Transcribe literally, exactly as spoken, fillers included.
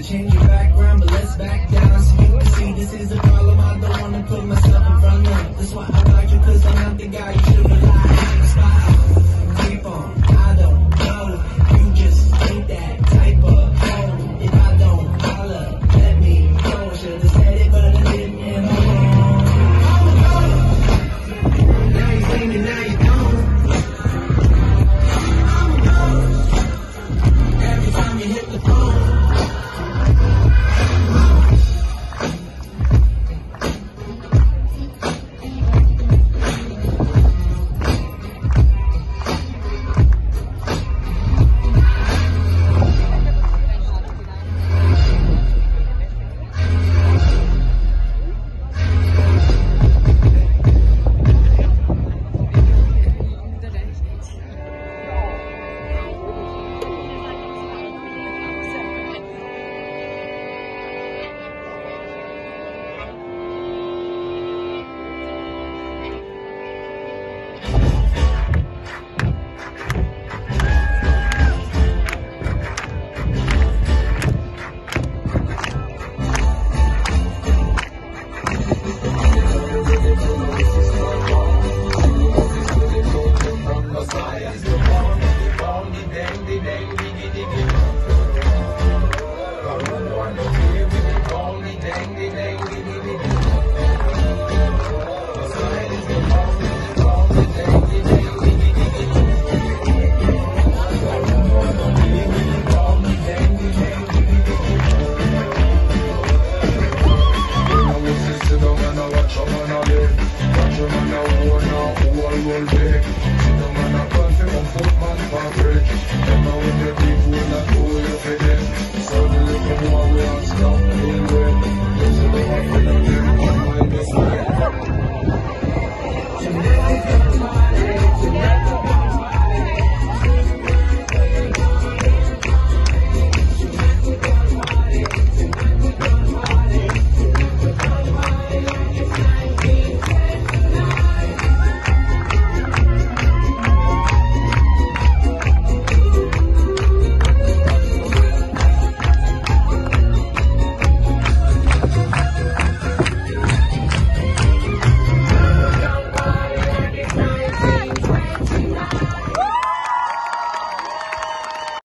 to change your background, but let's back down so you can see this is a problem. I don't wanna put myself in front of. That's why I like you, cause I'm not the guy you should rely on. Spot, keep on, I don't know. You just ain't that type of hoe. If I don't holler, let me go. Should've said it, but I didn't, and I'm wrong. Now you sing it, now you don't. Every time you hit the phone,